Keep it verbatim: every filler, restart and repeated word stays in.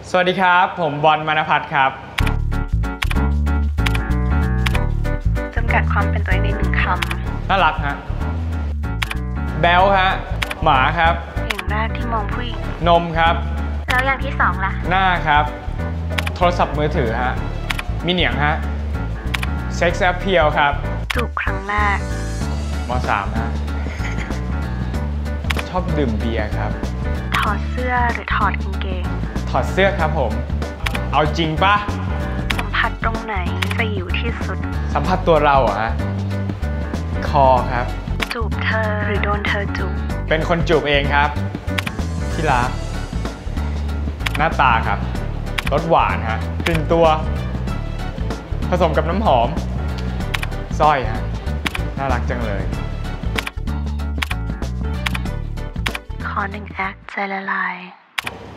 สวัสดีครับผมบอลมณพัฒน์ครับจำกัดความเป็นตัวเองในหนึ่งคน่ารักฮะแบลฮะหมาครับำอย่างแรกที่มองผู้หญิงนมครับแล้วอย่างที่สองล่ะหน้าครับโทรศัพท์มือถือฮะมีเหนียงฮะเซ็กซ์แอปเพียลครับจูบครั้งแรกมสามฮะชอบดื่มเบียร์ครับถอดเสื้อหรือถอดกางเกงถอดเสื้อครับผมเอาจริงปะสัมผัสตรงไหนจะอยู่ที่สุดสัมผัสตัวเราอะฮะคอครับจูบเธอหรือโดนเธอจูบเป็นคนจูบเองครับที่รักหน้าตาครับรสหวานฮะกลิ่นตัวผสมกับน้ำหอมสร้อยฮะน่ารักจังเลยขอหนึ่งแอคใจละลาย